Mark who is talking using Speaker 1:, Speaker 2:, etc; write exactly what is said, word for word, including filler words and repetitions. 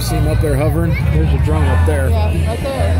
Speaker 1: see him up there hovering? There's a drone up there.
Speaker 2: Yeah, right there.